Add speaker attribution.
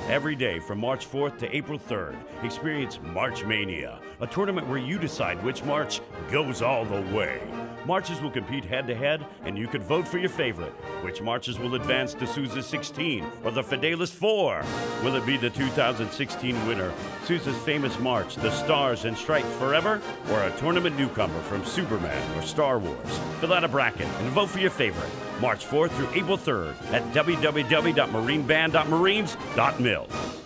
Speaker 1: Every day from March 4th to April 3rd, experience March Mania, a tournament where you decide which march goes all the way. Marches will compete head-to-head, and you can vote for your favorite. Which marches will advance to Sousa 16 or the Fidelis 4? Will it be the 2016 winner, Sousa's famous march, the Stars and Stripes Forever, or a tournament newcomer from Superman or Star Wars? Fill out a bracket and vote for your favorite. March 4th through April 3rd at www.marineband.marines.mil.